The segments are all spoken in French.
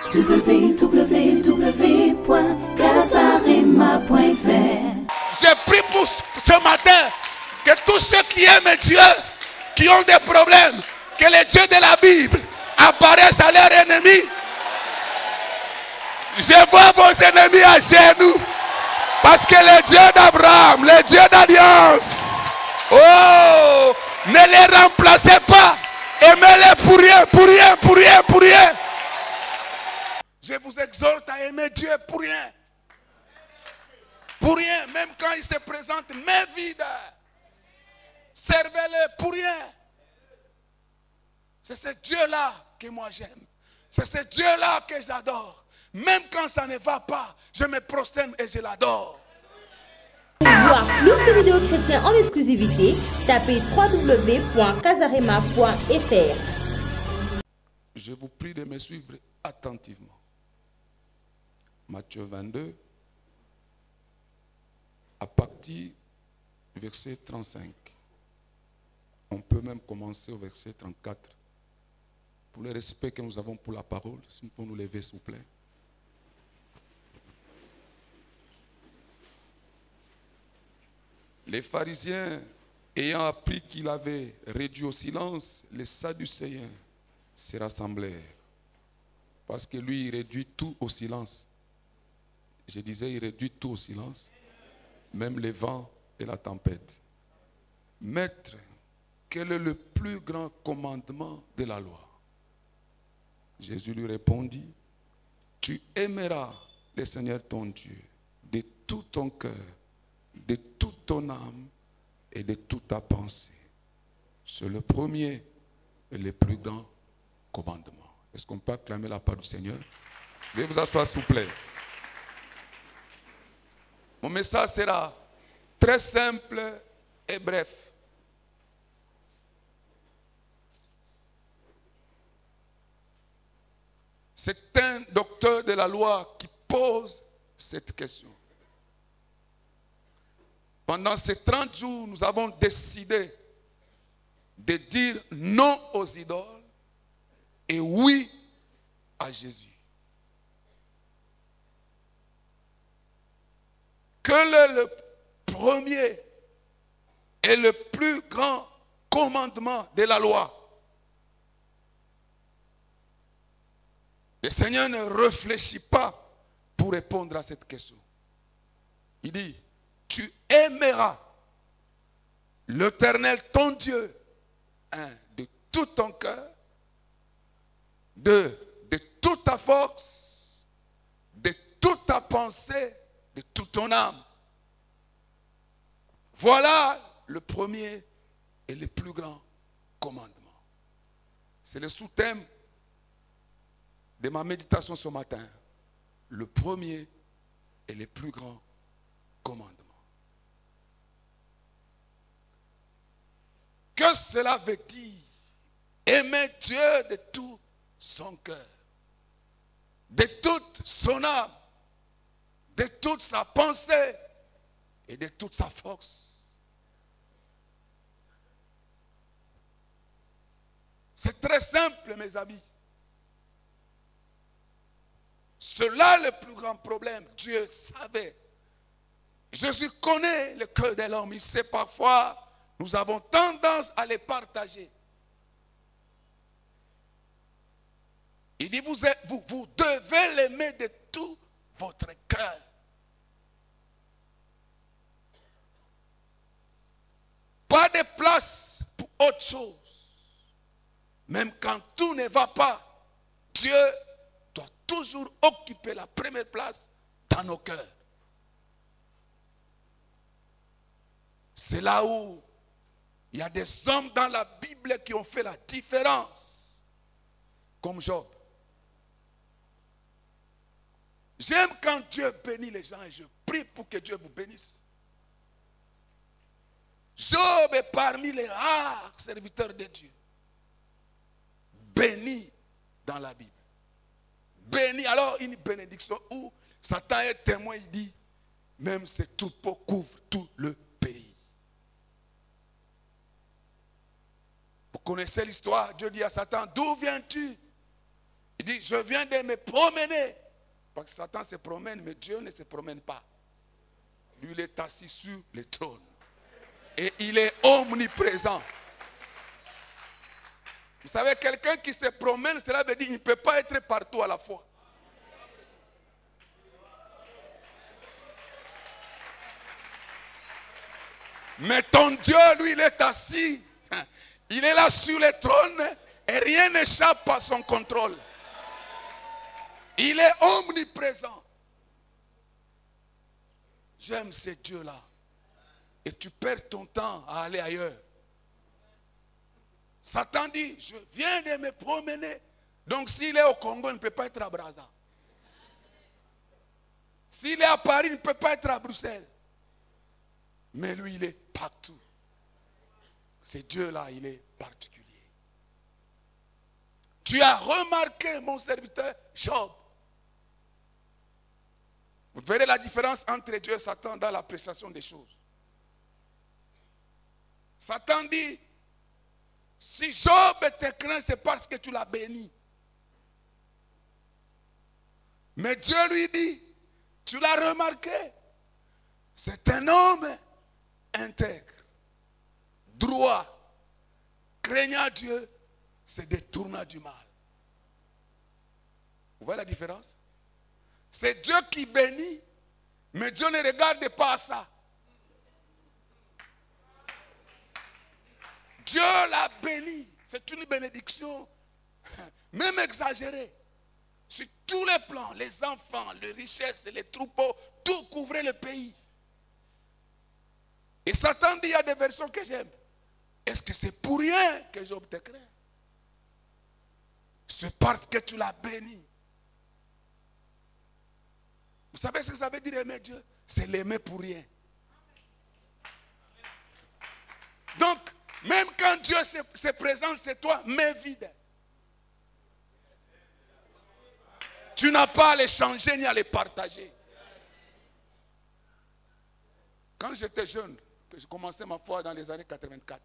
www.casarema.fr. J'ai pris pour ce matin que tous ceux qui aiment Dieu, qui ont des problèmes, que les dieux de la Bible apparaissent à leurs ennemis. Je vois vos ennemis à genoux. Parce que le Dieu d'Abraham, le Dieu d'Alliance, oh, ne les remplacez pas. Aimez-les pour rien, pour rien, pour rien, pour rien. Je vous exhorte à aimer Dieu pour rien. Pour rien, même quand il se présente main vide. Servez-le pour rien. C'est ce Dieu-là que moi j'aime. C'est ce Dieu-là que j'adore. Même quand ça ne va pas, je me prosterne et je l'adore. Pour voir plus de vidéos chrétiennes en exclusivité, tapez www.casarema.fr. Je vous prie de me suivre attentivement. Matthieu 22, à partir du verset 35. On peut même commencer au verset 34. Pour le respect que nous avons pour la parole, si nous pouvons nous lever, s'il vous plaît. Les pharisiens, ayant appris qu'il avait réduit au silence, les sadducéens se rassemblèrent. Parce que lui, il réduit tout au silence. Je disais, il réduit tout au silence. Même les vents et la tempête. Maître, quel est le plus grand commandement de la loi? Jésus lui répondit, tu aimeras le Seigneur ton Dieu de tout ton cœur, de toute ton âme et de toute ta pensée. C'est le premier et le plus grand commandement. Est-ce qu'on peut acclamer la parole du Seigneur? Veuillez vous asseoir, s'il vous plaît. Mon message sera très simple et bref. C'est un docteur de la loi qui pose cette question. Pendant ces 30 jours, nous avons décidé de dire non aux idoles et oui à Jésus. Quel est le premier et le plus grand commandement de la loi? Le Seigneur ne réfléchit pas pour répondre à cette question. Il dit, tu aimeras l'Éternel ton Dieu de tout ton cœur, de toute ta force, de toute ta pensée, de toute ton âme. Voilà le premier et le plus grand commandement. C'est le sous-thème de ma méditation ce matin. Le premier et le plus grand commandement. Que cela veut dire? Aimer Dieu de tout son cœur, de toute son âme, de toute sa pensée et de toute sa force. C'est très simple, mes amis. Cela le plus grand problème. Dieu savait. Jésus connaît le cœur de l'homme. Il sait parfois, nous avons tendance à les partager. Il dit, vous devez l'aimer de tout votre cœur. Pas de place pour autre chose. Même quand tout ne va pas, Dieu doit toujours occuper la première place dans nos cœurs. C'est là où il y a des hommes dans la Bible qui ont fait la différence. Comme Job. J'aime quand Dieu bénit les gens et je prie pour que Dieu vous bénisse. Job est parmi les rares serviteurs de Dieu. Béni dans la Bible. Béni, alors une bénédiction où Satan est témoin, il dit, même ses troupeaux couvrent tout le pays. Vous connaissez l'histoire, Dieu dit à Satan, d'où viens-tu? Il dit, je viens de me promener. Parce que Satan se promène, mais Dieu ne se promène pas. Lui, il est assis sur le trône. Et il est omniprésent. Vous savez, quelqu'un qui se promène, cela veut dire qu'il ne peut pas être partout à la fois. Mais ton Dieu, lui, il est assis. Il est là sur le trône et rien n'échappe à son contrôle. Il est omniprésent. J'aime ce Dieu-là. Et tu perds ton temps à aller ailleurs. Satan dit, je viens de me promener. Donc s'il est au Congo, il ne peut pas être à Brazza. S'il est à Paris, il ne peut pas être à Bruxelles. Mais lui, il est partout. Ce Dieu-là, il est particulier. Tu as remarqué, mon serviteur Job. Vous verrez la différence entre Dieu et Satan dans l'appréciation des choses. Satan dit, si Job te craint, c'est parce que tu l'as béni. Mais Dieu lui dit, tu l'as remarqué, c'est un homme intègre, droit, craignant Dieu, se détournant du mal. Vous voyez la différence? C'est Dieu qui bénit, mais Dieu ne regarde pas ça. Dieu l'a béni. C'est une bénédiction, même exagérée. Sur tous les plans, les enfants, les richesses, les troupeaux, tout couvrait le pays. Et Satan dit, il y a des versions que j'aime. Est-ce que c'est pour rien que Job te craint? C'est parce que tu l'as béni. Vous savez ce que ça veut dire aimer Dieu? C'est l'aimer pour rien. Donc, même quand Dieu se présente, c'est toi, mais vide. Tu n'as pas à les changer ni à les partager. Quand j'étais jeune, que j'ai commencé ma foi dans les années 84,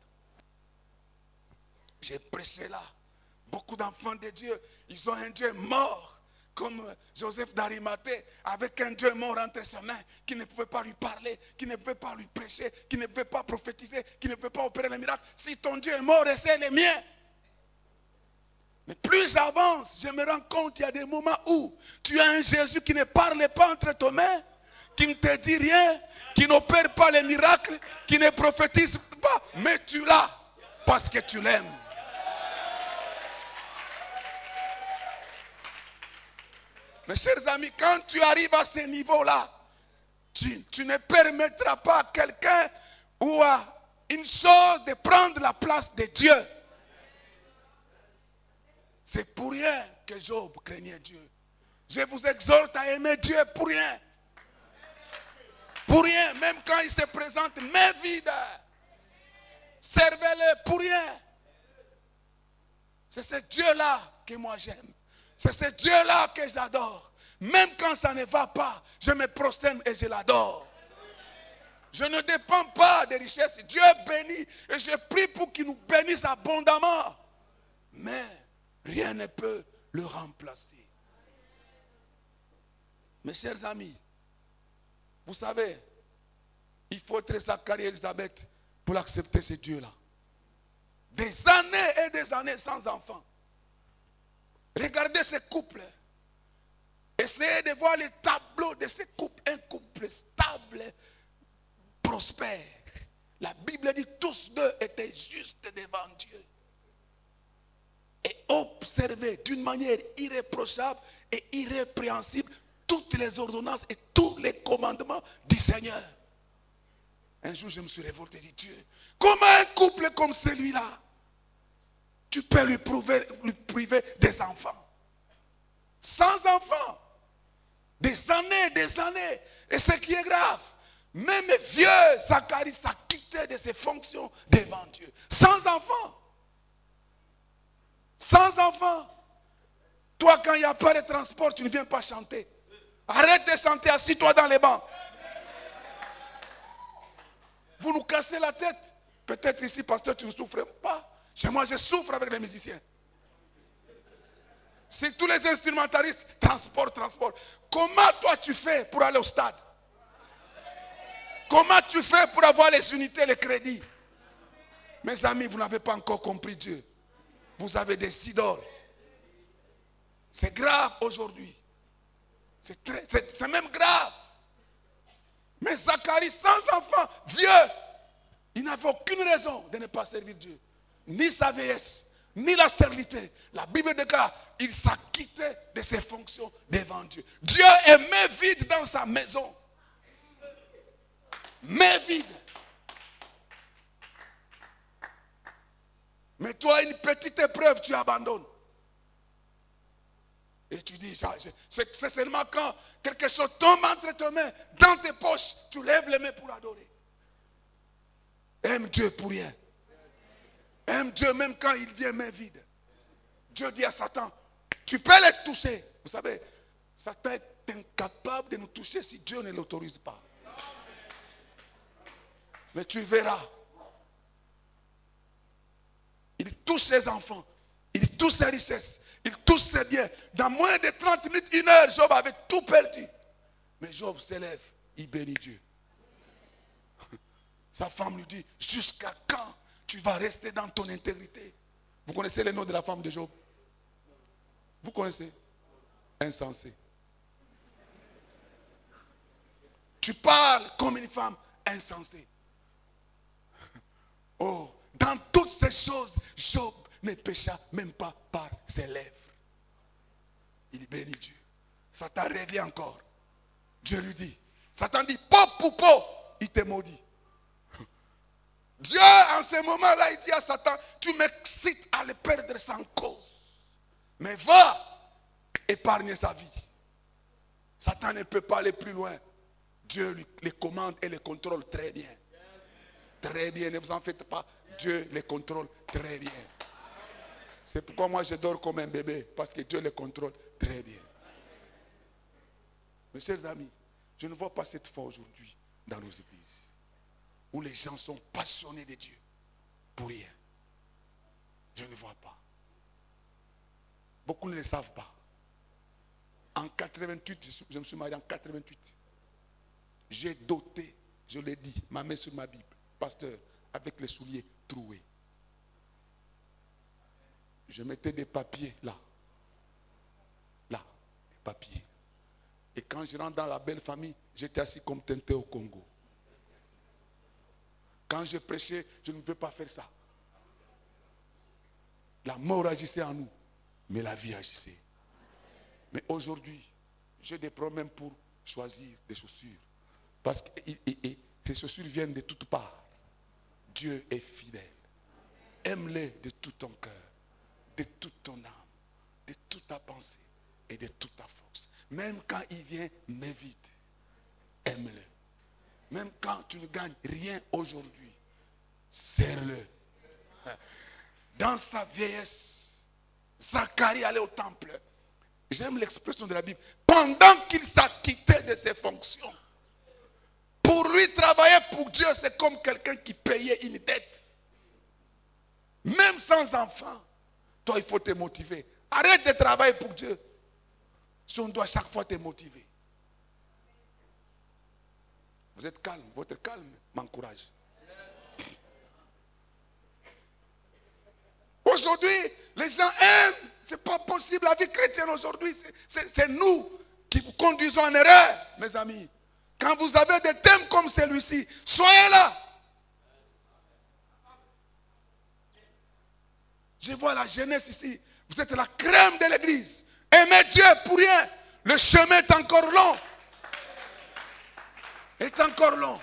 j'ai prêché là. Beaucoup d'enfants de Dieu, ils ont un Dieu mort. Comme Joseph d'Arimathée, avec un Dieu mort entre ses mains, qui ne pouvait pas lui parler, qui ne pouvait pas lui prêcher, qui ne pouvait pas prophétiser, qui ne pouvait pas opérer les miracles. Si ton Dieu est mort, c'est le mien. Mais plus j'avance, je me rends compte qu'il y a des moments où tu as un Jésus qui ne parle pas entre tes mains, qui ne te dit rien, qui n'opère pas les miracles, qui ne prophétise pas, mais tu l'as parce que tu l'aimes. Mes chers amis, quand tu arrives à ce niveau-là, tu ne permettras pas à quelqu'un ou à une chose de prendre la place de Dieu. C'est pour rien que Job craignait Dieu. Je vous exhorte à aimer Dieu pour rien. Pour rien, même quand il se présente, mais vide. Servez-le pour rien. C'est ce Dieu-là que moi j'aime. C'est ce Dieu-là que j'adore. Même quand ça ne va pas, je me prosterne et je l'adore. Je ne dépends pas des richesses. Dieu bénit et je prie pour qu'il nous bénisse abondamment. Mais rien ne peut le remplacer. Mes chers amis, vous savez, il faut être Zacharie et Élisabeth pour accepter ce Dieu-là. Des années et des années sans enfants. Regardez ces couples. Essayez de voir les tableaux de ces couples. Un couple stable, prospère. La Bible dit tous deux étaient justes devant Dieu. Et observez d'une manière irréprochable et irrépréhensible toutes les ordonnances et tous les commandements du Seigneur. Un jour, je me suis révolté et dit, Dieu, comment un couple comme celui-là, tu peux lui priver des enfants? Sans enfants. Des années. Et ce qui est grave, même vieux Zacharie s'acquittait de ses fonctions devant Dieu. Sans enfants. Sans enfants. Toi, quand il n'y a pas de transport, tu ne viens pas chanter. Arrête de chanter, assis-toi dans les bancs. Vous nous cassez la tête. Peut-être ici, pasteur, tu ne souffres pas. Chez moi, je souffre avec les musiciens. C'est tous les instrumentalistes, transport. Comment toi tu fais pour aller au stade? Comment tu fais pour avoir les unités, les crédits? Mes amis, vous n'avez pas encore compris Dieu. Vous avez des idoles. C'est grave aujourd'hui. C'est même grave. Mais Zacharie, sans enfant, vieux, il n'avait aucune raison de ne pas servir Dieu. Ni sa vieillesse, ni la stérilité. La Bible déclare, il s'acquittait de ses fonctions devant Dieu. Dieu est main vide dans sa maison. Main vide. Mais toi, une petite épreuve, tu abandonnes. Et tu dis, c'est seulement quand quelque chose tombe entre tes mains, dans tes poches, tu lèves les mains pour adorer. Aime Dieu pour rien. Aime Dieu même quand il vient main vide. Dieu dit à Satan, tu peux les toucher. Vous savez, Satan est incapable de nous toucher si Dieu ne l'autorise pas. Mais tu verras. Il touche ses enfants. Il touche ses richesses. Il touche ses biens. Dans moins de 30 minutes, 1 heure, Job avait tout perdu. Mais Job s'élève. Il bénit Dieu. Sa femme lui dit, jusqu'à quand tu vas rester dans ton intégrité? Vous connaissez le nom de la femme de Job? Vous connaissez? Insensé. Tu parles comme une femme insensée. Oh, dans toutes ces choses, Job ne pécha même pas par ses lèvres. Il bénit Dieu. Satan revient encore. Dieu lui dit, Satan dit, pop, il te maudit. Dieu, en ce moment-là, il dit à Satan, tu m'excites à le perdre sans cause. Mais va épargner sa vie. Satan ne peut pas aller plus loin. Dieu lui les commande et les contrôle très bien. Très bien, ne vous en faites pas. Dieu les contrôle très bien. C'est pourquoi moi je dors comme un bébé. Parce que Dieu les contrôle très bien. Mes chers amis, je ne vois pas cette foi aujourd'hui dans nos églises. Où les gens sont passionnés de Dieu. Pour rien. Je ne vois pas. Beaucoup ne le savent pas. En 88, je me suis marié en 88. J'ai doté, je l'ai dit, ma main sur ma Bible, pasteur, avec les souliers troués. Je mettais des papiers là. Là, des papiers. Et quand je rentre dans la belle famille, j'étais assis comme Tintin au Congo. Quand je prêchais, je ne veux pas faire ça. La mort agissait en nous, mais la vie agissait. Mais aujourd'hui, j'ai des problèmes pour choisir des chaussures. Parce que ces chaussures viennent de toutes parts. Dieu est fidèle. Aime-les de tout ton cœur, de toute ton âme, de toute ta pensée et de toute ta force. Même quand il vient, mais vite, aime-le. Même quand tu ne gagnes rien aujourd'hui, serre-le. Dans sa vieillesse, Zacharie allait au temple. J'aime l'expression de la Bible. Pendant qu'il s'acquittait de ses fonctions. Pour lui, travailler pour Dieu, c'est comme quelqu'un qui payait une dette. Même sans enfant, toi, il faut te motiver. Arrête de travailler pour Dieu. Si on doit chaque fois te motiver. Vous êtes calme, votre calme m'encourage. Aujourd'hui, les gens aiment. Ce n'est pas possible. La vie chrétienne aujourd'hui, c'est nous qui vous conduisons en erreur, mes amis. Quand vous avez des thèmes comme celui-ci, soyez là. Je vois la jeunesse ici. Vous êtes la crème de l'église. Aimez Dieu pour rien. Le chemin est encore long. Est encore long.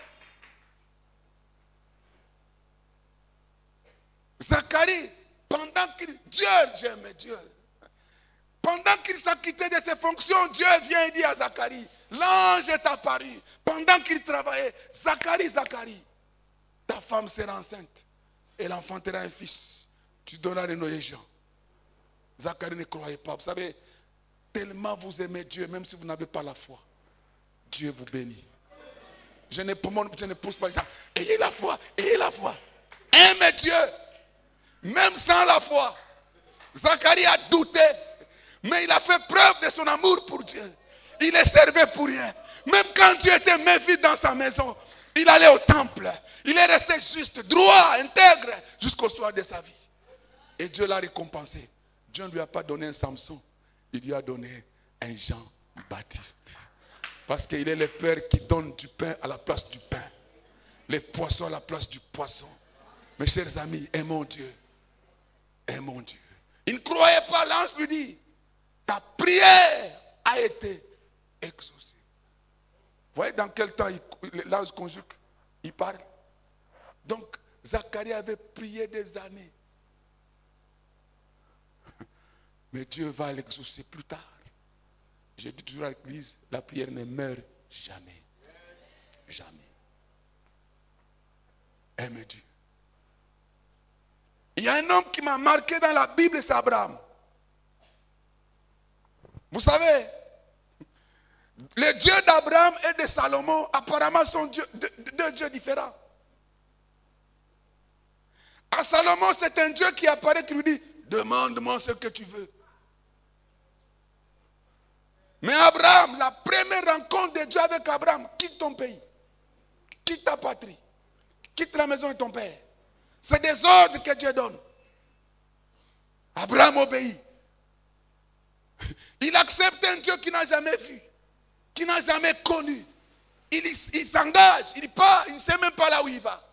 Zacharie, pendant qu'il... j'aime Dieu. Pendant qu'il s'acquittait de ses fonctions, Dieu vient et dit à Zacharie, l'ange est apparu. Pendant qu'il travaillait, Zacharie, ta femme sera enceinte. Elle enfantera un fils. Tu donneras le nom des gens. Zacharie ne croyait pas. Vous savez, tellement vous aimez Dieu, même si vous n'avez pas la foi, Dieu vous bénit. Je ne pousse pas les gens. Ayez la foi, ayez la foi. Aimez Dieu, même sans la foi. Zacharie a douté. Mais il a fait preuve de son amour pour Dieu. Il ne servait pour rien. Même quand Dieu était main vide dans sa maison, il allait au temple. Il est resté juste, droit, intègre, jusqu'au soir de sa vie. Et Dieu l'a récompensé. Dieu ne lui a pas donné un Samson. Il lui a donné un Jean-Baptiste. Parce qu'il est le Père qui donne du pain à la place du pain. Les poissons à la place du poisson. Mes chers amis, aimons Dieu. Aimons Dieu. Il ne croyait pas, l'ange lui dit, ta prière a été exaucée. Vous voyez dans quel temps l'ange conjugue, il parle. Donc, Zacharie avait prié des années. Mais Dieu va l'exaucer plus tard. Je dis toujours à l'église, la prière ne meurt jamais. Jamais. Aime Dieu. Il y a un homme qui m'a marqué dans la Bible, c'est Abraham. Vous savez, les dieux d'Abraham et de Salomon, apparemment, sont deux dieux différents. À Salomon, c'est un Dieu qui apparaît, qui lui dit, demande-moi ce que tu veux. Mais Abraham, la première rencontre de Dieu avec Abraham, quitte ton pays, quitte ta patrie, quitte la maison de ton père. C'est des ordres que Dieu donne. Abraham obéit. Il accepte un Dieu qu'il n'a jamais vu, qu'il n'a jamais connu. Il s'engage, il part, il ne sait même pas là où il va.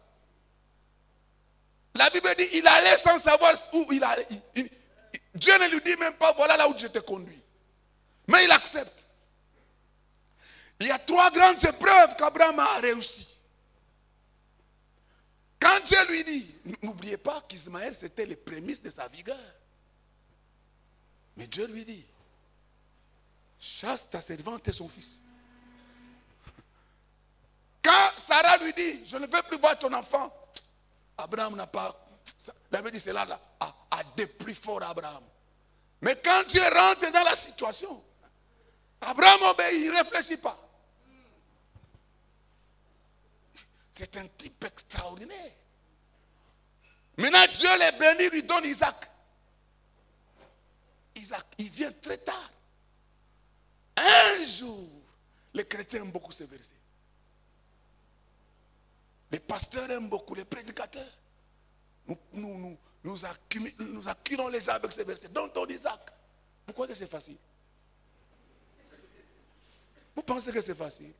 La Bible dit, il allait sans savoir où il allait. Dieu ne lui dit même pas, voilà là où je te conduis. Mais il accepte. Il y a 3 grandes épreuves qu'Abraham a réussi. Quand Dieu lui dit, n'oubliez pas qu'Ismaël c'était les prémices de sa vigueur. Mais Dieu lui dit, chasse ta servante et son fils. Quand Sarah lui dit, je ne veux plus voir ton enfant, Abraham n'a pas, la Bible dit cela là, a déplu fort Abraham. Mais quand Dieu rentre dans la situation, Abraham obéit, il ne réfléchit pas. C'est un type extraordinaire. Maintenant, Dieu les bénit, lui donne Isaac. Isaac, il vient très tard. Un jour, les chrétiens aiment beaucoup ce verset. Les pasteurs aiment beaucoup, les prédicateurs. Nous acculons les gens avec ce verset. Donne ton Isaac. Pourquoi que c'est facile? Vous pensez que c'est facile?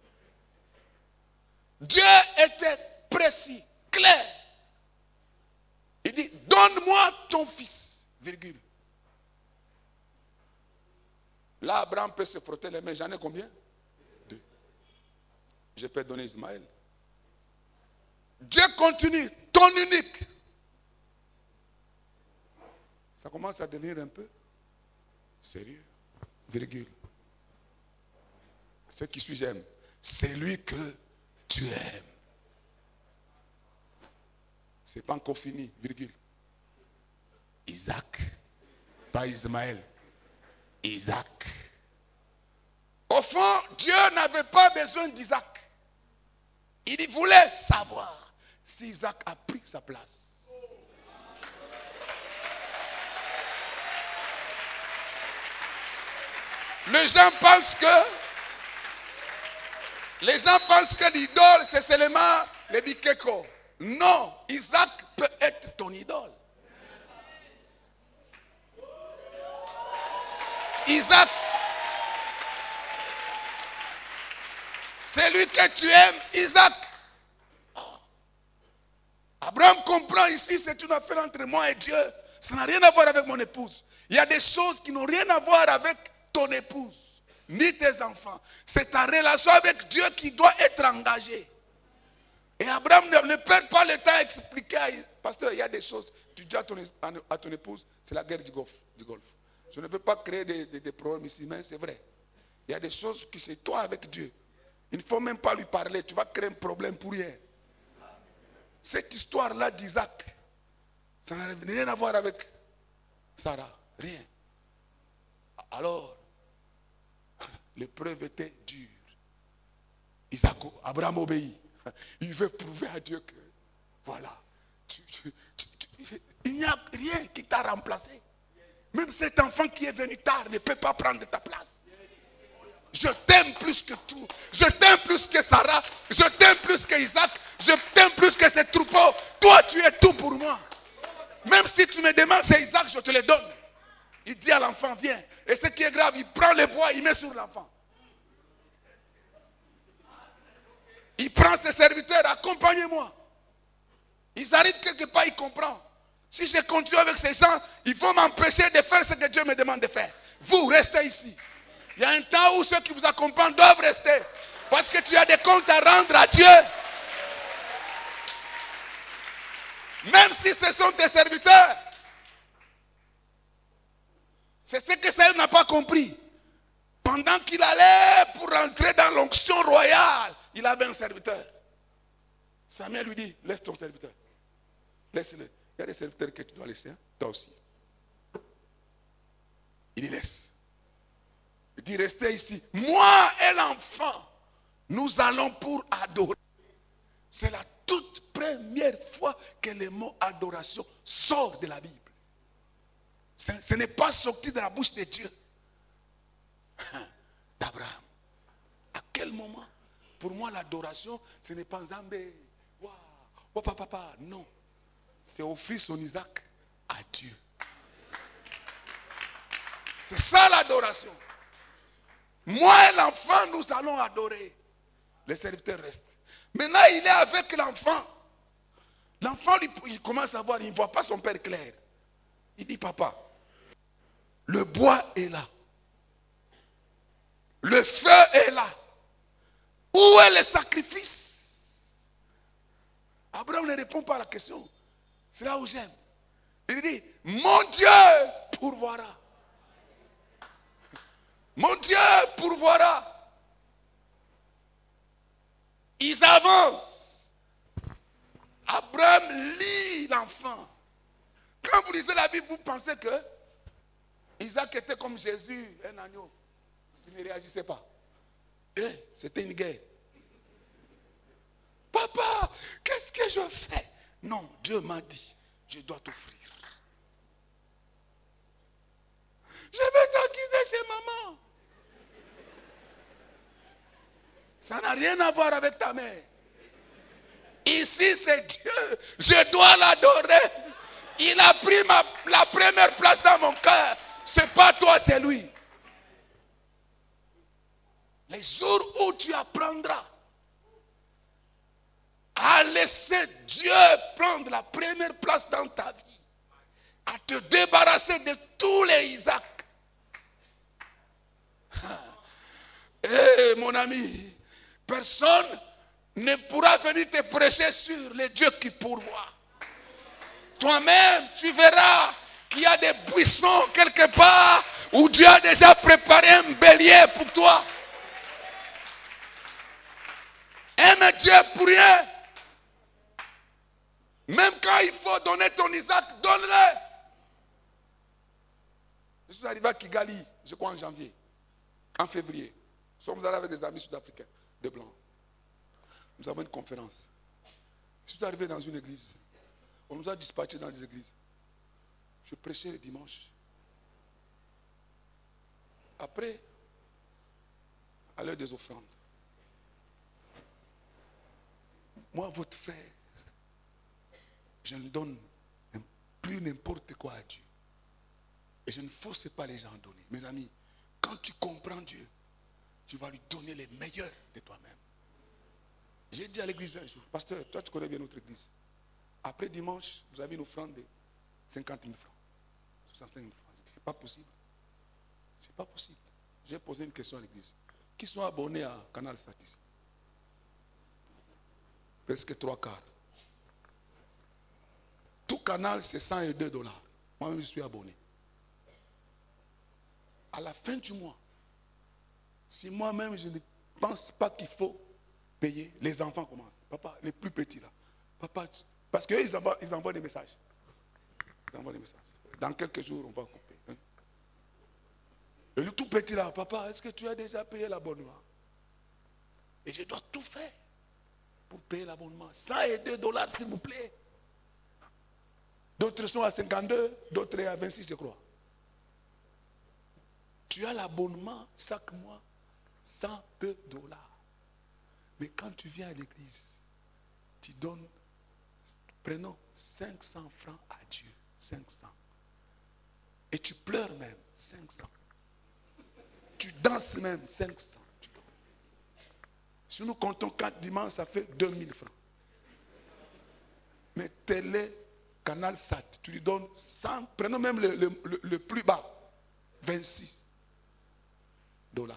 Dieu était précis, clair. Il dit, donne-moi ton fils, virgule. Là, Abraham peut se frotter les mains. J'en ai combien? 2. Je peux donner Ismaël. Dieu continue, ton unique. Ça commence à devenir un peu sérieux, virgule. Ce qui suit, j'aime. C'est lui que tu aimes. C'est pas encore fini, virgule. Isaac, pas Ismaël. Isaac. Au fond, Dieu n'avait pas besoin d'Isaac. Il voulait savoir si Isaac a pris sa place. Les gens pensent que l'idole, c'est seulement les bikeko. Non, Isaac peut être ton idole. Isaac, celui que tu aimes, Isaac. Oh. Abraham comprend ici, c'est une affaire entre moi et Dieu. Ça n'a rien à voir avec mon épouse. Il y a des choses qui n'ont rien à voir avec ton épouse, ni tes enfants. C'est ta relation avec Dieu qui doit être engagée. Et Abraham ne perd pas le temps à expliquer. Pasteur, il y a des choses. Tu dis à ton épouse, c'est la guerre du Golfe. Je ne veux pas créer des problèmes ici, mais c'est vrai. Il y a des choses que c'est toi avec Dieu. Il ne faut même pas lui parler. Tu vas créer un problème pour rien. Cette histoire-là d'Isaac, ça n'a rien à voir avec Sarah. Rien. Alors, l'épreuve était dure. Abraham obéit. Il veut prouver à Dieu que, voilà, il n'y a rien qui t'a remplacé. Même cet enfant qui est venu tard ne peut pas prendre ta place. Je t'aime plus que tout. Je t'aime plus que Sarah. Je t'aime plus que Isaac. Je t'aime plus que ces troupeaux. Toi, tu es tout pour moi. Même si tu me demandes, c'est Isaac, je te le donne. Il dit à l'enfant, viens. Et ce qui est grave, il prend le bois, il met sur l'enfant. Il prend ses serviteurs, accompagnez-moi. Ils arrivent quelque part, il comprend. Si je continue avec ces gens, ils vont m'empêcher de faire ce que Dieu me demande de faire. Vous, restez ici. Il y a un temps où ceux qui vous accompagnent doivent rester. Parce que tu as des comptes à rendre à Dieu. Même si ce sont tes serviteurs. C'est ce que Saül n'a pas compris. Pendant qu'il allait pour entrer dans l'onction royale, il avait un serviteur. Samuel lui dit, laisse ton serviteur. Laisse-le. Il y a des serviteurs que tu dois laisser, hein? Toi aussi. Il les laisse. Il dit, restez ici. Moi et l'enfant, nous allons pour adorer. C'est la toute première fois que le mot adoration sort de la Bible. Ce n'est pas sorti de la bouche de Dieu. D'Abraham. À quel moment? Pour moi, l'adoration, ce n'est pas Zambé. Waouh, papa. Non. C'est offrir son Isaac à Dieu. C'est ça l'adoration. Moi et l'enfant, nous allons adorer. Le serviteur reste. Maintenant, il est avec l'enfant. L'enfant, il commence à voir, il ne voit pas son père clair. Il dit, papa, le bois est là. Le feu est là. Où est le sacrifice? Abraham ne répond pas à la question. C'est là où j'aime. Il dit, mon Dieu pourvoira. Mon Dieu pourvoira. Ils avancent. Abraham lit l'enfant. Quand vous lisez la Bible, vous pensez que Isaac était comme Jésus, un agneau. Il ne réagissait pas. C'était une guerre. Papa, qu'est-ce que je fais? Non, Dieu m'a dit, je dois t'offrir. Je vais t'accuser chez maman. Ça n'a rien à voir avec ta mère. Ici, c'est Dieu. Je dois l'adorer. Il a pris la première place dans mon cœur. Ce n'est pas toi, c'est lui. Les jours où tu apprendras à laisser Dieu prendre la première place dans ta vie, à te débarrasser de tous les Isaac. Mon ami, personne ne pourra venir te prêcher sur les dieux qui pourvoient. Toi-même, tu verras qu'il y a des buissons quelque part où Dieu a déjà préparé un bélier pour toi. Aime Dieu pour rien. Même quand il faut donner ton Isaac, donne-le. Je suis arrivé à Kigali, je crois en janvier, en février. Nous sommes allés avec des amis sud-africains, des blancs. Nous avons une conférence. Je suis arrivé dans une église. On nous a dispatchés dans les églises. Je prêchais le dimanche. Après, à l'heure des offrandes, moi, votre frère, je ne donne plus n'importe quoi à Dieu. Et je ne force pas les gens à donner. Mes amis, quand tu comprends Dieu, tu vas lui donner les meilleurs de toi-même. J'ai dit à l'église un jour, pasteur, toi tu connais bien notre église. Après dimanche, vous avez une offrande de 50 000 francs, 65 000 francs. C'est pas possible. C'est pas possible. J'ai posé une question à l'église. Qui sont abonnés à Canal Sat ici? Presque 3/4. Tout canal, c'est $102. Moi-même, je suis abonné. À la fin du mois, si moi-même, je ne pense pas qu'il faut payer, les enfants commencent. Papa, les plus petits là. Papa, parce qu'eux, ils envoient des messages. Ils envoient des messages. Dans quelques jours, on va couper. Hein? Et le tout petit là, papa, est-ce que tu as déjà payé l'abonnement? Et je dois tout faire pour payer l'abonnement. $102, s'il vous plaît. D'autres sont à 52, d'autres à 26, je crois. Tu as l'abonnement chaque mois, 102 $. Mais quand tu viens à l'église, tu donnes, prenons 500 francs à Dieu. 500. Et tu pleures même, 500. Tu danses même, 500. Tu donnes. Si nous comptons 4 dimanches, ça fait 2000 francs. Mais télé, canal SAT, tu lui donnes 100, prenons même le plus bas, 26 $.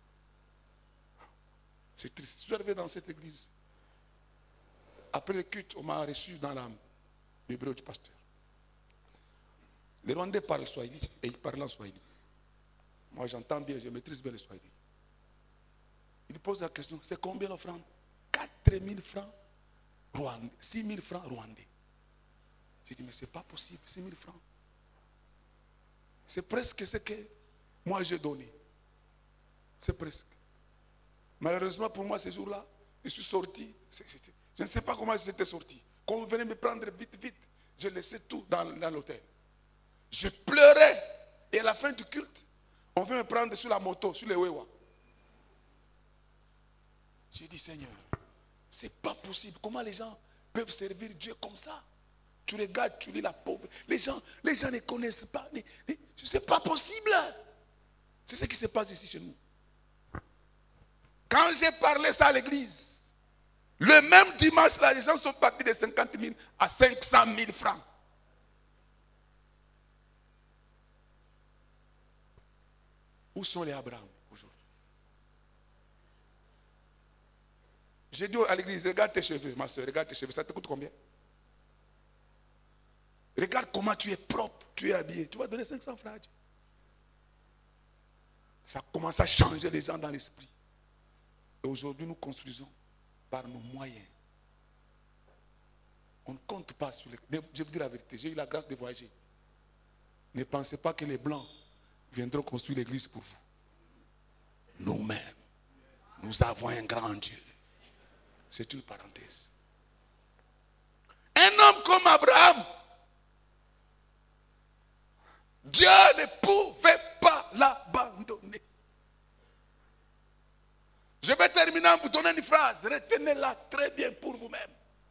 C'est triste. Je suis arrivé dans cette église. Après le culte, on m'a reçu dans le bureau du pasteur. Les Rwandais parlent Swahili et ils parlent en Swahili. Moi j'entends bien, je maîtrise bien le Swahili. Il pose la question, c'est combien l'offrande? 4000 francs rwandais, 6000 francs rwandais. J'ai dit, mais c'est pas possible, 6000 francs. C'est presque ce que moi j'ai donné. C'est presque. Malheureusement pour moi, ce jour-là, je suis sorti. Je ne sais pas comment j'étais sorti. Quand on venait me prendre vite, je laissais tout dans l'hôtel. Je pleurais. Et à la fin du culte, on veut me prendre sur la moto, sur les Wewa. J'ai dit, Seigneur, c'est pas possible. Comment les gens peuvent servir Dieu comme ça? Tu regardes, tu lis la pauvre. Les gens ne connaissent pas. C'est pas possible. C'est ce qui se passe ici chez nous. Quand j'ai parlé ça à l'église, le même dimanche là, les gens sont partis de 50 000 à 500 000 francs. Où sont les Abraham aujourd'hui? J'ai dit à l'église, regarde tes cheveux, ma soeur, regarde tes cheveux, ça te coûte combien? Regarde comment tu es propre, tu es habillé. Tu vas donner 500 francs à Dieu. Ça commence à changer les gens dans l'esprit. Et aujourd'hui, nous construisons par nos moyens. On ne compte pas sur les... Je vous dis la vérité, j'ai eu la grâce de voyager. Ne pensez pas que les Blancs viendront construire l'église pour vous. Nous-mêmes, nous avons un grand Dieu. C'est une parenthèse. Un homme comme Abraham, Dieu ne pouvait pas l'abandonner. Je vais terminer en vous donnant une phrase. Retenez-la très bien pour vous-même.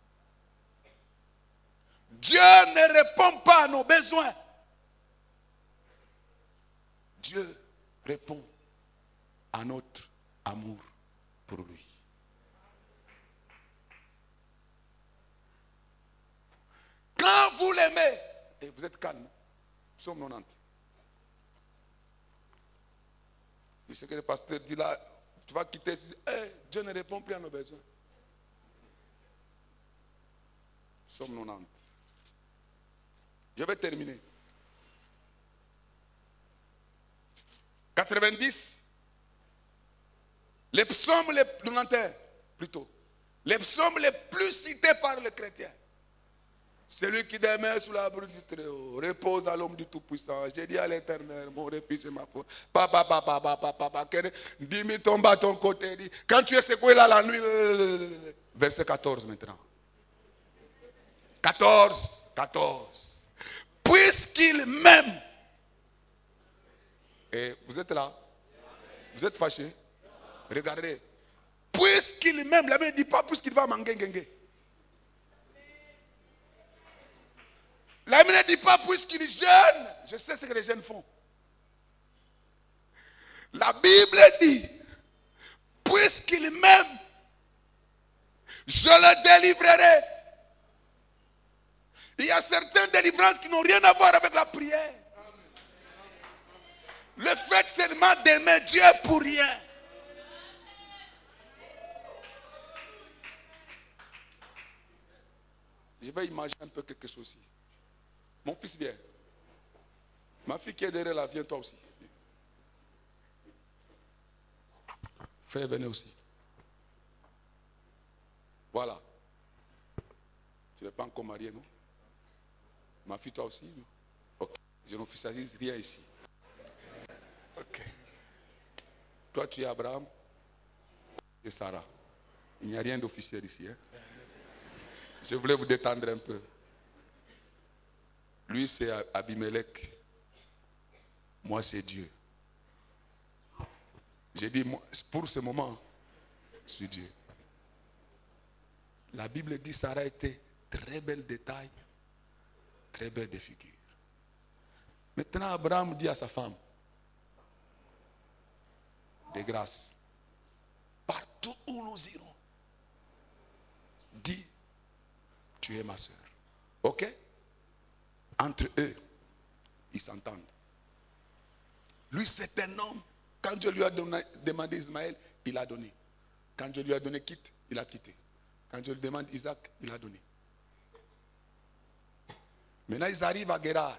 Dieu ne répond pas à nos besoins. Dieu répond à notre amour pour lui. Quand vous l'aimez, et vous êtes calme, nous sommes 90. Et ce que le pasteur dit là, tu vas quitter, Dieu ne répond plus à nos besoins. Nous sommes 90. Je vais terminer. 90. Les psaumes, les 91 plutôt. Les psaumes les plus cités par les chrétiens. Celui qui demeure sous l'abri du Très-Haut repose à l'homme du Tout-Puissant. J'ai dit à l'Éternel, mon refuge et ma force. Papa. Dis-moi tombe à ton côté. Dis, quand tu es secoué là la nuit. Verset 14 maintenant. 14. Puisqu'il m'aime. Et vous êtes là? Vous êtes fâchés? Regardez. Puisqu'il m'aime, la Bible ne dit pas puisqu'il va m'enguenguenguer. La Bible ne dit pas puisqu'il jeûne. Je sais ce que les jeunes font. La Bible dit, puisqu'il m'aime, je le délivrerai. Il y a certaines délivrances qui n'ont rien à voir avec la prière. Le fait seulement d'aimer Dieu pour rien. Je vais imaginer un peu quelque chose aussi. Mon fils vient. Ma fille qui est derrière là, viens toi aussi. Frère, venez aussi. Voilà. Tu n'es pas encore marié, non? Ma fille, toi aussi, non? Ok. Je n'officialise rien ici. Ok. Toi, tu es Abraham et Sarah. Il n'y a rien d'officiel ici. Hein? Je voulais vous détendre un peu. Lui, c'est Abimelech. Moi, c'est Dieu. J'ai dit, pour ce moment, je suis Dieu. La Bible dit Sarah était très belle de taille, très belle de figure. Maintenant, Abraham dit à sa femme, de grâce, partout où nous irons, dis, tu es ma soeur. Ok? Entre eux, ils s'entendent. Lui, c'est un homme. Quand Dieu lui a demandé Ismaël, il a donné. Quand Dieu lui a donné quitte, il a quitté. Quand Dieu lui demande Isaac, il a donné. Maintenant, ils arrivent à Guérard.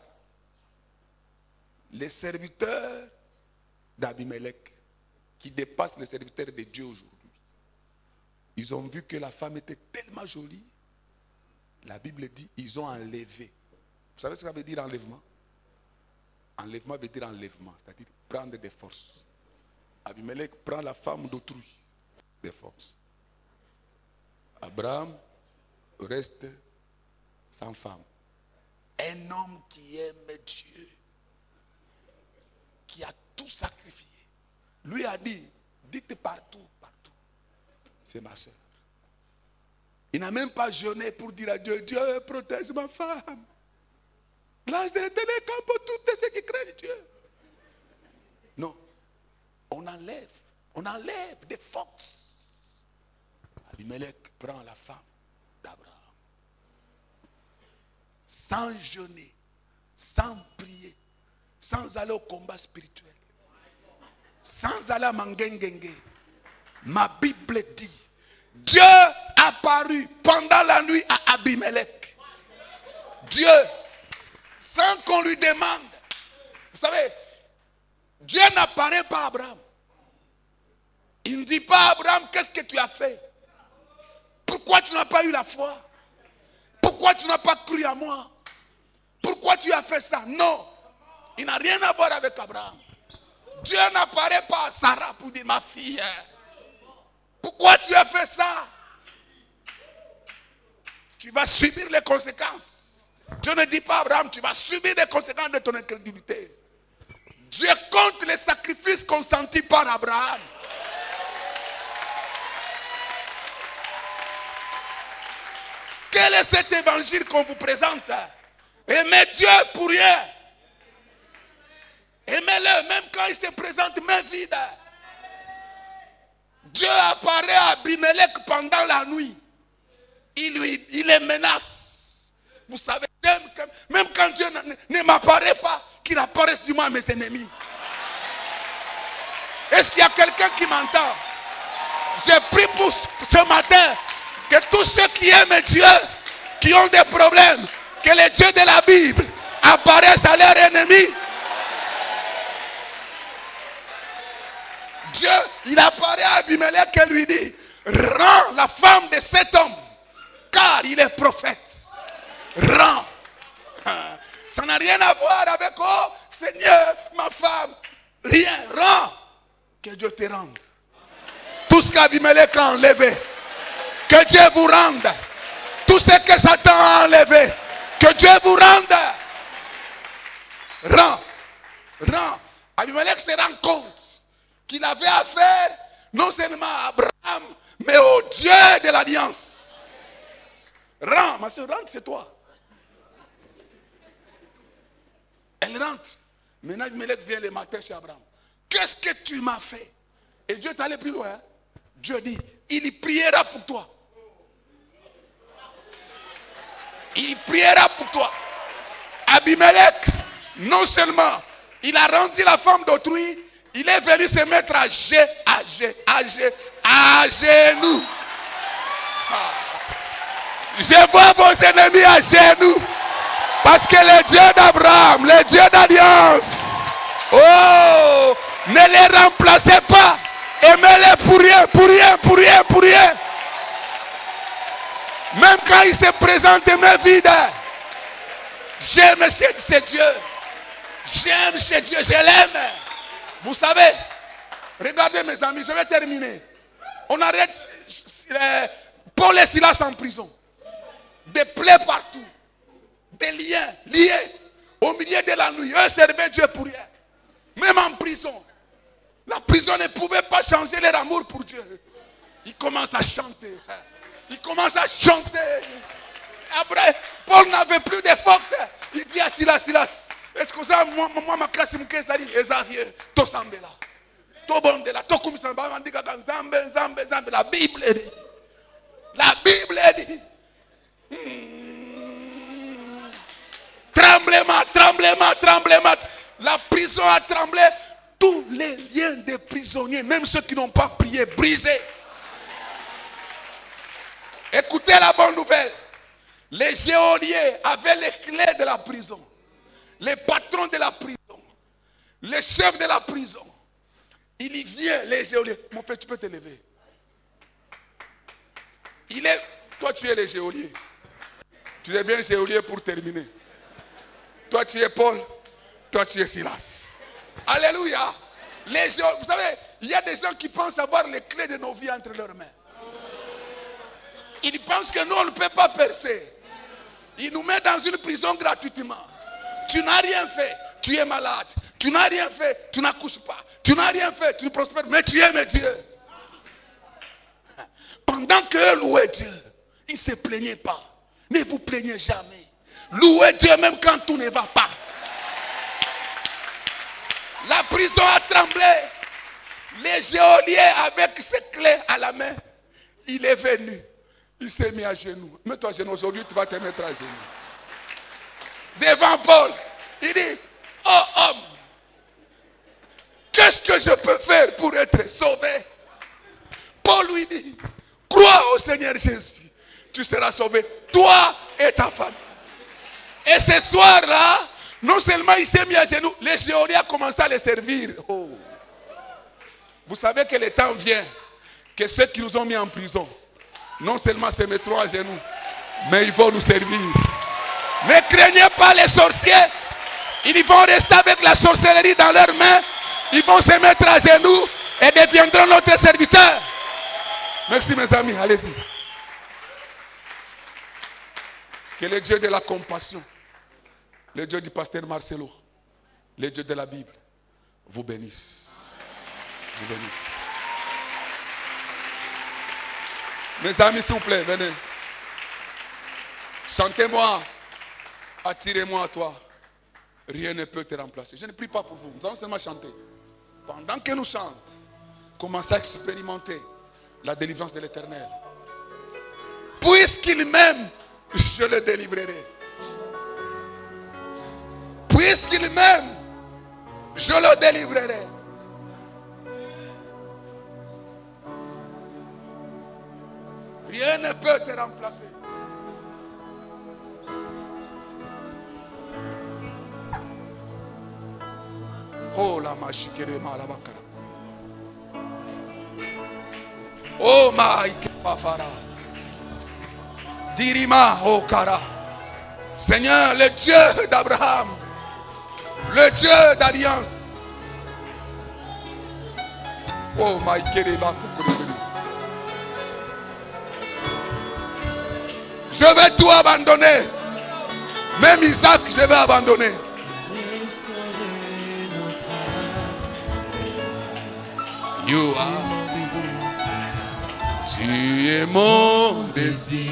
Les serviteurs d'Abimelech, qui dépassent les serviteurs de Dieu aujourd'hui, ils ont vu que la femme était tellement jolie. La Bible dit, ils ont enlevé. Vous savez ce que ça veut dire enlèvement? Enlèvement veut dire enlèvement, c'est-à-dire prendre des forces. Abimelech prend la femme d'autrui, des forces. Abraham reste sans femme. Un homme qui aime Dieu, qui a tout sacrifié. Lui a dit, dites partout, partout, c'est ma soeur. Il n'a même pas jeûné pour dire à Dieu, Dieu protège ma femme. L'ange de l'Éternel campe pour tous ceux qui craignent Dieu. Non, on enlève des forces. Abimelech prend la femme d'Abraham. Sans jeûner, sans prier, sans aller au combat spirituel, sans aller à Mangengenge. Ma Bible dit, Dieu apparu pendant la nuit à Abimelech. Dieu, sans qu'on lui demande. Vous savez, Dieu n'apparaît pas à Abraham. Il ne dit pas à Abraham, qu'est-ce que tu as fait? Pourquoi tu n'as pas eu la foi? Pourquoi tu n'as pas cru à moi? Pourquoi tu as fait ça? Non. Il n'a rien à voir avec Abraham. Dieu n'apparaît pas à Sarah pour dire, ma fille, pourquoi tu as fait ça? Tu vas subir les conséquences. Dieu ne dit pas à Abraham, tu vas subir les conséquences de ton incrédulité. Dieu compte les sacrifices consentis par Abraham. Quel est cet évangile qu'on vous présente? Aimez Dieu pour rien. Aimez-le même quand il se présente main vide. Dieu apparaît à Abimelech pendant la nuit. Il les menace. Vous savez, même quand Dieu ne m'apparaît pas, qu'il apparaisse du moins à mes ennemis. Est-ce qu'il y a quelqu'un qui m'entend? J'ai pris pour ce matin que tous ceux qui aiment Dieu, qui ont des problèmes, que les dieux de la Bible apparaissent à leurs ennemis. Dieu, il apparaît à Abimelech et lui dit, rends la femme de cet homme, car il est prophète. Rends. Ça n'a rien à voir avec, oh Seigneur, ma femme. Rien, rends. Que Dieu te rende. Tout ce qu'Abimelech a enlevé, que Dieu vous rende. Tout ce que Satan a enlevé, que Dieu vous rende. Rends. Rends. Abimelech se rend compte qu'il avait affaire non seulement à Abraham, mais au Dieu de l'alliance. Rends, ma soeur, rentre chez toi. Elle rentre. Maintenant, Abimelech vient le matin chez Abraham. Qu'est-ce que tu m'as fait? Et Dieu est allé plus loin. Dieu dit, il priera pour toi. Il priera pour toi. Abimelech, non seulement il a rendu la femme d'autrui, il est venu se mettre à genoux. Je vois vos ennemis à genoux. Parce que le Dieu d'Abraham, le Dieu d'alliance, oh, ne les remplacez pas. Aimez-les pour rien, pour rien, pour rien, pour rien. Même quand il se présente main vide, j'aime chez Dieu. J'aime chez Dieu, je l'aime. Vous savez, regardez mes amis, je vais terminer. On arrête Paul et Silas en prison. Des plaies partout. Des liens liés au milieu de la nuit. Eux servaient Dieu pour rien. Même en prison. La prison ne pouvait pas changer leur amour pour Dieu. Ils commencent à chanter. Ils commencent à chanter. Après, Paul n'avait plus de force. Il dit à Silas, Silas, est-ce que ça, moi, ma classe, Esavier, to sambela, to bondela, to kumisamba, mandika zambe, zambe, zambe. La Bible dit. La Bible dit. Tremblement, tremblement, tremblement. La prison a tremblé. Tous les liens des prisonniers, même ceux qui n'ont pas prié, brisés. Écoutez la bonne nouvelle. Les geôliers avaient les clés de la prison. Les patrons de la prison. Les chefs de la prison. Il y vient, les geôliers. Mon frère, tu peux te lever. Toi, tu es le geôlier. Tu deviens geôlier pour terminer. Toi, tu es Paul. Toi, tu es Silas. Alléluia. Vous savez, il y a des gens qui pensent avoir les clés de nos vies entre leurs mains. Ils pensent que nous, on ne peut pas percer. Ils nous mettent dans une prison gratuitement. Tu n'as rien fait, tu es malade. Tu n'as rien fait, tu n'accouches pas. Tu n'as rien fait, tu ne prospères. Mais tu aimes Dieu. Pendant qu'eux louaient Dieu, ils ne se plaignaient pas. Ne vous plaignez jamais. Louez Dieu même quand tout ne va pas. La prison a tremblé. Les geôliers avec ses clés à la main. Il est venu. Il s'est mis à genoux. Mets-toi à genoux. Aujourd'hui, tu vas te mettre à genoux. Devant Paul. Il dit, oh homme, qu'est-ce que je peux faire pour être sauvé? Paul lui dit, crois au Seigneur Jésus. Tu seras sauvé. Toi et ta famille. Et ce soir-là, non seulement il s'est mis à genoux, les geôliers ont commencé à les servir. Oh. Vous savez que le temps vient que ceux qui nous ont mis en prison, non seulement se mettront à genoux, mais ils vont nous servir. Ne craignez pas les sorciers. Ils vont rester avec la sorcellerie dans leurs mains. Ils vont se mettre à genoux et deviendront notre serviteur. Merci mes amis, allez-y. Que le Dieu de la compassion, le Dieu du pasteur Marcelo, le Dieu de la Bible, vous bénisse. Vous bénisse. Mes amis, s'il vous plaît, venez. Chantez-moi. Attirez-moi à toi. Rien ne peut te remplacer. Je ne prie pas pour vous. Nous allons seulement chanter. Pendant que nous chantons, commencez à expérimenter la délivrance de l'Éternel. Puisqu'il m'aime, je le délivrerai. Puisqu'il m'aime, je le délivrerai. Rien ne peut te remplacer. Oh la machikere malabakara. Oh maïke pafara. Dirima oh kara. Seigneur, le Dieu d'Abraham, le Dieu d'alliance. Oh maïkere bafukure. Je vais tout abandonner. Même Isaac, je vais abandonner. You are, tu es mon désir.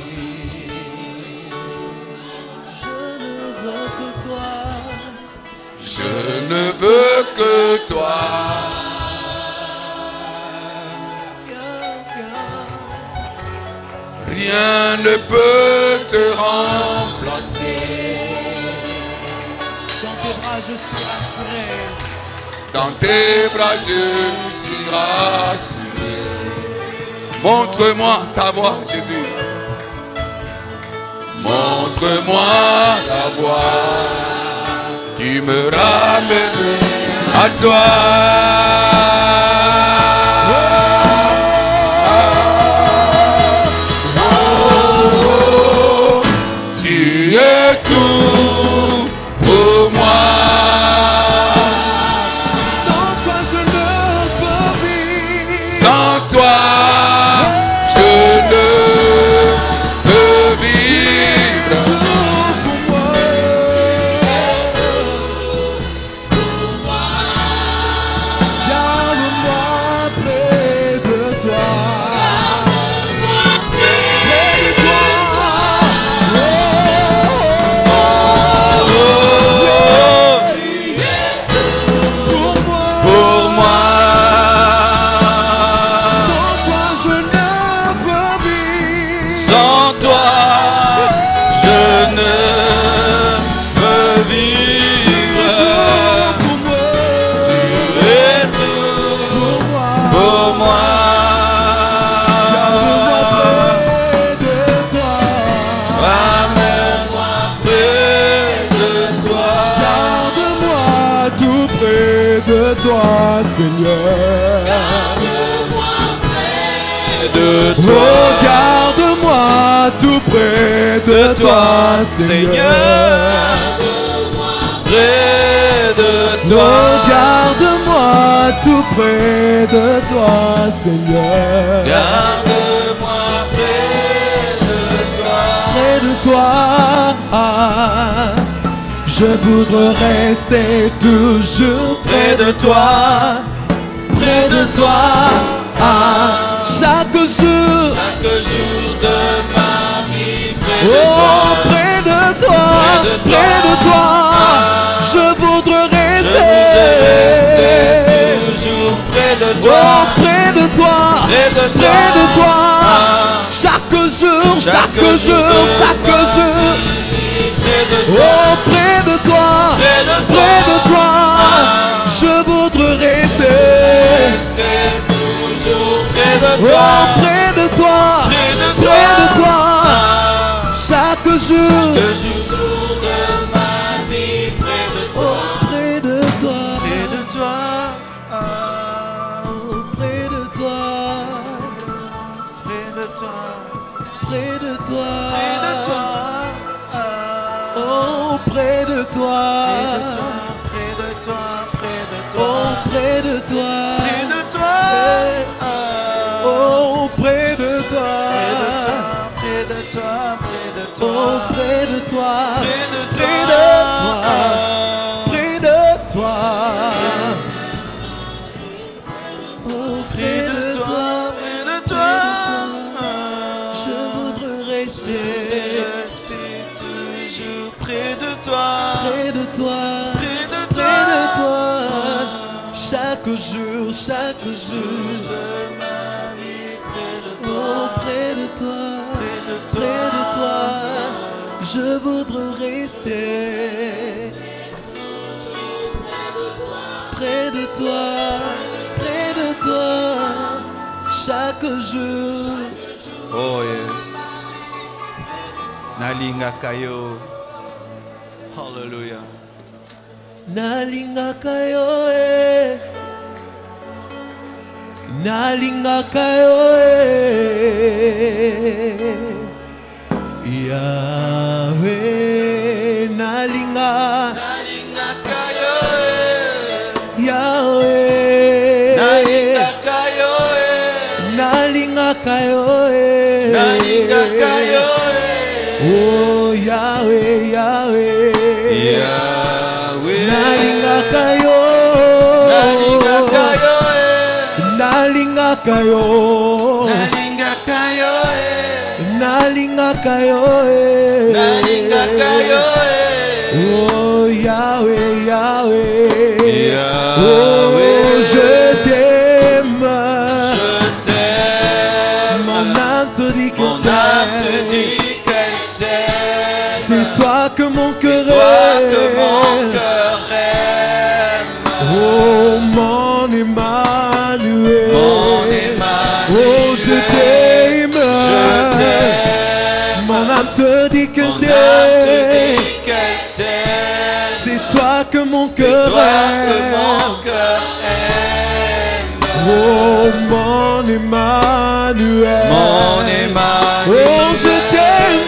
Je ne veux que toi. Rien ne peut te remplacer. Dans tes bras je suis rassuré. Dans tes bras je suis rassuré. Montre-moi ta voix, Jésus. Montre-moi la voie qui me ramène à toi. Tu es tout pour moi. Sans toi, je ne peux vivre. Seigneur. De toi. Oh, garde-moi tout près de toi, Seigneur. Près de Oh, toi. garde-moi tout près de toi, Seigneur. Garde-moi près de toi. Près de toi, je voudrais rester toujours Près de toi. près de toi, chaque jour. Chaque jour de ma vie. Près de Oh, toi. près de toi, près de toi, je voudrais rester toujours près de Oh, toi. près de toi, Près de toi. près de toi, chaque jour, chaque jour, chaque jour. Près de Oh, près de toi, Près de toi. près de toi, je voudrais rester. Rester toujours près de Oh, toi. près de toi, Près de près de toi. toi, chaque jour. Le jour de ma vie. Près de Oh, toi. près de toi, Près de toi. oh, près de toi, Près de toi. près de toi, Près de toi. oh, près de toi, Près de toi. Près de toi. Près de oh, toi. près de toi, Près de toi. oh, près de toi, Près de toi. Près de toi. Près de oh, toi. près de toi, Près de près toi. de toi, près de toi, oh, Près de toi. Près de toi. je voudrais rester Rester toujours près de toi. près de toi, Près de près de toi. toi, chaque jour, chaque jour, De ma vie près de oh, toi. près de toi, Près de près de toi. toi, je voudrais rester près de toi, près de toi, chaque jour. Oh yes. Nalinga kayo. Hallelujah. Nalingaka yo nalingaka yo Yahweh, nalinga Nalinga kayo. Yahweh, Nalinga kayo. nalingaka yo Nalinga kayo. Oh, Yahweh, Yahweh, Yahweh. nalingaka yo Nalinga kayo. nalingaka yo Nalinga kayo. nalingaka yo Nalinga kayo. Oh, Yahweh, Yahweh, Yahweh. oh, je t'aime, Je t'aime. mon âme te dit que Mon âme te dit qu'elle t'aime. c'est toi que mon cœur Toi que aime. mon cœur aime. Oh, mon Emmanuel, Mon Emmanuel. oh, je t'aime, Je t'aime. mon âme te dit que Mon âme te t'aime. dit qu'elle t'aime. C'est toi que mon C'est cœur toi que aime. mon cœur aime. Oh, mon Emmanuel, Mon Emmanuel. oh, je t'aime,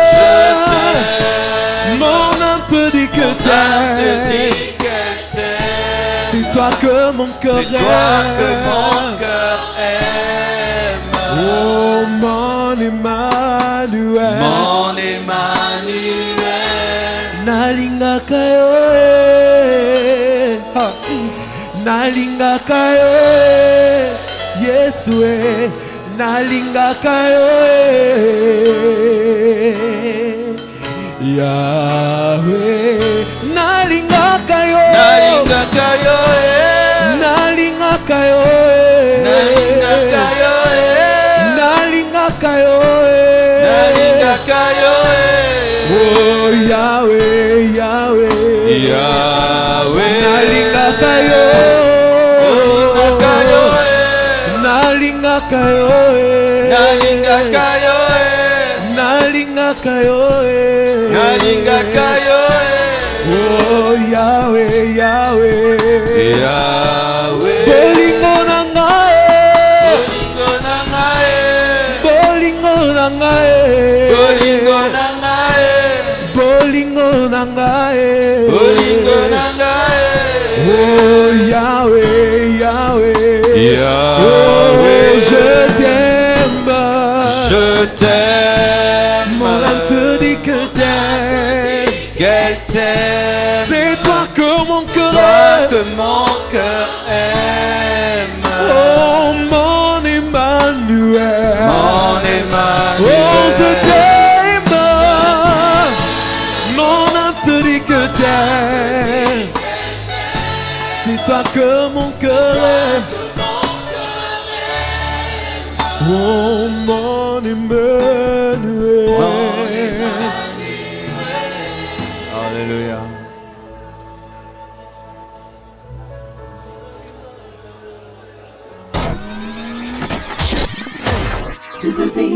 t'aime. mon âme te dit que Mon âme te t'aimes. dit qu'elle t'aime. C'est toi que mon cœur C'est toi que mon aime. cœur aime. Oh, mon Emmanuel, Mon Emmanuel. nalingaka yo ha. Nalingaka yo Yesu nalingaka yo Yahweh, nalingaka yo Nalingaka yo. nalingaka yo Nalingaka yo. nalingaka yo Nalingaka yo. Oh, Yahweh, Yahweh, Yahweh. nalingaka yo Nalingaka yo. nalingaka yo Nalingaka yo. nalingaka yo Nalingaka yo. Oh, Yahweh, Yahweh. Yahweh. Bolingo na ngai. Bolingo na ngai. Bolingo na ngai. Bolingo na ngai. Bolingo na ngai. Bolingo na ngai. Oh Yahweh, Yahweh. Yahweh. Oh, je t'aime. Je t'aime. Mon âme te dit que t'aimes. Qu'elle t'aime. C'est toi que mon cœur Toi aime. que mon cœur aime. Oh mon Emmanuel. Mon Emmanuel. Oh je t'aime. Mon âme te dit que t'aimes. C'est toi que mon cœur aime. Oh mon Emmanuel. Alléluia. W